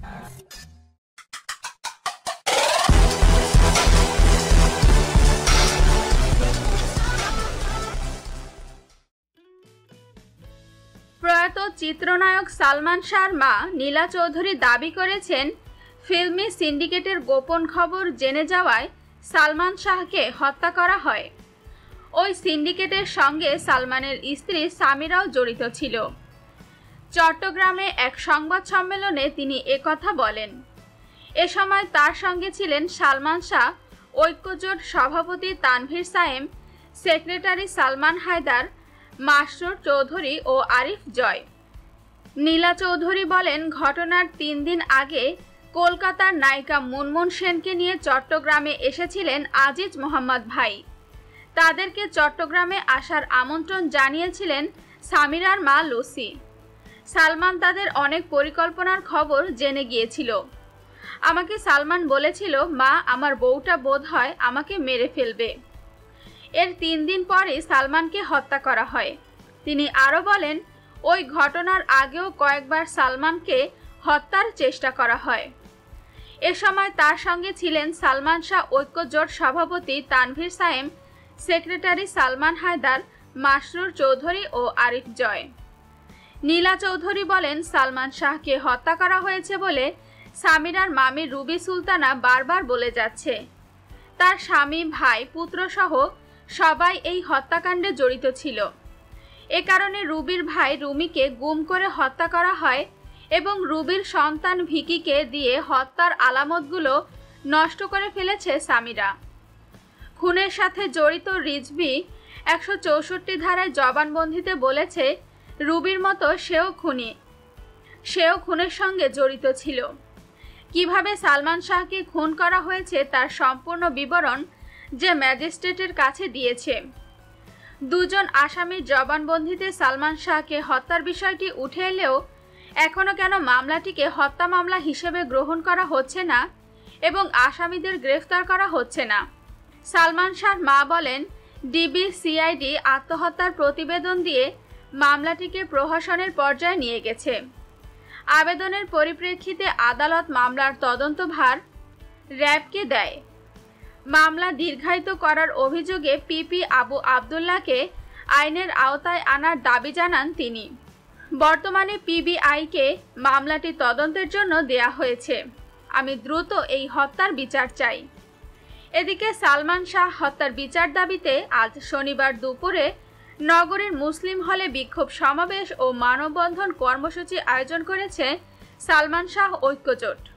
প্রয়াত চিত্রনায়ক সালমান শাহর মা নীলা চৌধুরী দাবি করেছেন, ফিল্মি সিন্ডিকেটের গোপন খবর জেনে যাওয়ায় সালমান শাহকে হত্যা করা হয়। ওই সিন্ডিকেটের সঙ্গে সালমানের স্ত্রী সামিরাও জড়িত ছিল। চট্টগ্রামে এক সংবাদ সম্মেলনে তিনি একথা বলেন। এ সময় তার সঙ্গে ছিলেন সালমান শাহ, ঐক্যজোট সভাপতি তানভীর সায়েম, সেক্রেটারি সালমান হায়দার, মাসরুর চৌধুরী ও আরিফ জয়। নীলা চৌধুরী বলেন, ঘটনার 3 দিন আগে কলকাতার নায়িকা মুনমুন সেনকে নিয়ে চট্টগ্রামে এসেছিলেন আজিজ মোহাম্মদ ভাই। তাদেরকে চট্টগ্রামে আসার আমন্ত্রণ জানিয়েছিলেন সামিরার মা লুসি। সালমান তাদের অনেক পরিকল্পনার খবর জেনে গিয়েছিল। আমাকে সালমান বলেছিল, মা, আমার বউটা বোধ হয় আমাকে মেরে ফেলবে। এর 3 দিন পরে সালমানকে হত্যা করা হয়। তিনি আরও বলেন, ওই ঘটনার আগেও কয়েকবার সালমানকে হত্যার চেষ্টা করা হয়। এ সময় তার সঙ্গে ছিলেন সালমান শাহ ঐক্যজোট সভাপতি তানভীর সায়েম, সেক্রেটারি সালমান হায়দার, মাসরুর চৌধুরী ও আরিফ জয়। নীলা চৌধুরী বলেন, সালমান শাহকে হত্যা করা হয়েছে বলে সামিরার মামি রুবি সুলতানা বারবার বলে যাচ্ছে। তার স্বামী, ভাই, পুত্রসহ সবাই এই হত্যাকাণ্ডে জড়িত ছিল। এ কারণে রুবির ভাই রুমিকে গুম করে হত্যা করা হয় এবং রুবির সন্তান ভিকিকে দিয়ে হত্যার আলামতগুলো নষ্ট করে ফেলেছে সামিরা। খুনের সাথে জড়িত রিজভি 164 ধারায় জবানবন্দিতে বলেছে, রুবির মতো সেও খুনের সঙ্গে জড়িত ছিল। কিভাবে সালমান শাহকে খুন করা হয়েছে তার সম্পূর্ণ বিবরণ যে ম্যাজিস্ট্রেটের কাছে দিয়েছে। 2 জন আসামির জবানবন্দিতে সালমান শাহকে হত্যার বিষয়টি উঠে এলেও এখনও কেন মামলাটিকে হত্যা মামলা হিসেবে গ্রহণ করা হচ্ছে না এবং আসামিদের গ্রেফতার করা হচ্ছে না। সালমান শাহর মা বলেন, ডিবি সিআইডি আত্মহত্যার প্রতিবেদন দিয়ে মামলাটিকে প্রহসনের পর্যায়ে নিয়ে গেছে। আবেদনের পরিপ্রেক্ষিতে আদালত মামলার তদন্তভার র্যাবকে দেয়। মামলা দীর্ঘায়িত করার অভিযোগে পিপি আবু আবদুল্লাহকে আইনের আওতায় আনার দাবি জানান তিনি। বর্তমানে পিবিআইকে মামলাটি তদন্তের জন্য দেয়া হয়েছে। আমি দ্রুত এই হত্যার বিচার চাই। এদিকে সালমান শাহ হত্যার বিচার দাবিতে আজ শনিবার দুপুরে নগরীর মুসলিম হলে বিক্ষোভ সমাবেশ ও মানববন্ধন কর্মসূচি আয়োজন করেছে সালমান শাহ ঐক্যজোট।